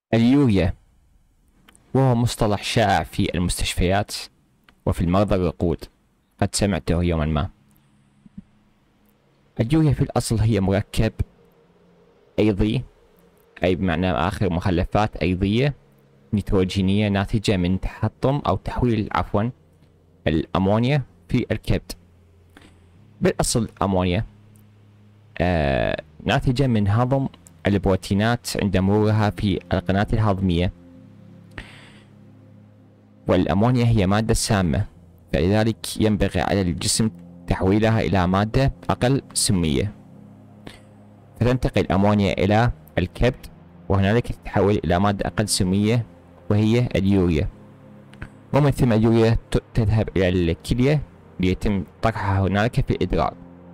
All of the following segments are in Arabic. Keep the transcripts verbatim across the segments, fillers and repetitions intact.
اليوريا، وهو مصطلح شائع في المستشفيات وفي المرضى الوقود، قد سمعته يوما ما. اليوريا في الأصل هي مركب أيضي، أي بمعنى آخر مخلفات أيضية نيتروجينية ناتجة من تحطم أو تحويل عفوا الأمونيا في الكبد. بالأصل الأمونيا آه ناتجة من هضم البروتينات عند مرورها في القناة الهضمية، والأمونيا هي مادة سامة، فلذلك ينبغي على الجسم تحويلها إلى مادة أقل سمية، فتنتقل الأمونيا إلى الكبد، وهنالك تتحول إلى مادة أقل سمية وهي اليوريا، ومن ثم اليوريا تذهب إلى الكلية ليتم طرحها هنالك في الإدرار.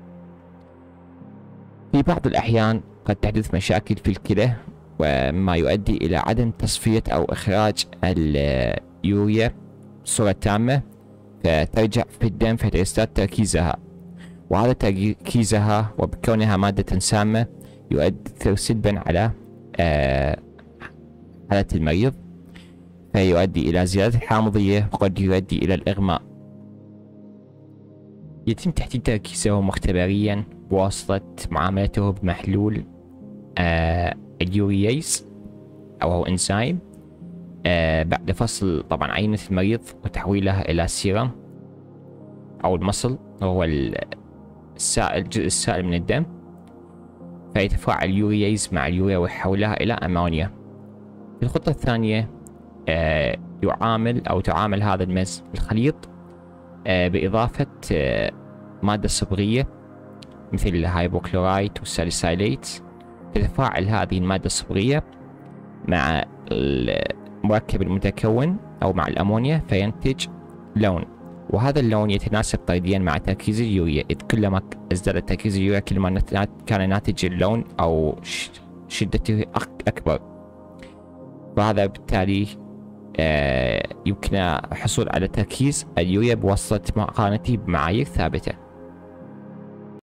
في بعض الأحيان قد تحدث مشاكل في الكلى، وما يؤدي إلى عدم تصفية أو إخراج اليوريا بصورة تامة، فترجع في الدم فتزداد تركيزها، وهذا تركيزها وبكونها مادة سامة يؤثر سلبا على آه حالة المريض، فيؤدي إلى زيادة الحامضية وقد يؤدي إلى الإغماء. يتم تحديد تركيزه مختبريا بواسطة معاملته بمحلول آه اليورييز أو هو إنزيم، آه بعد فصل طبعا عينة المريض وتحويلها إلى سيرم أو المصل، وهو السائل الجزء السائل من الدم، فيتفاعل اليورييز مع اليوريا ويحولها إلى أمونيا. في الخطوة الثانية آه يعامل أو تعامل هذا المز الخليط آه بإضافة آه مادة صبغية مثل الهايبوكلورايت والساليسايليت. تتفاعل هذه المادة الصبغية مع المركب المتكون أو مع الأمونيا فينتج لون، وهذا اللون يتناسب طرديا مع تركيز اليوريا، إذ كلما ازداد تركيز اليوريا كلما كان ناتج اللون أو شدته أكبر، وهذا بالتالي آه يمكن الحصول على تركيز اليوريا بواسطة مقارنته بمعايير ثابتة.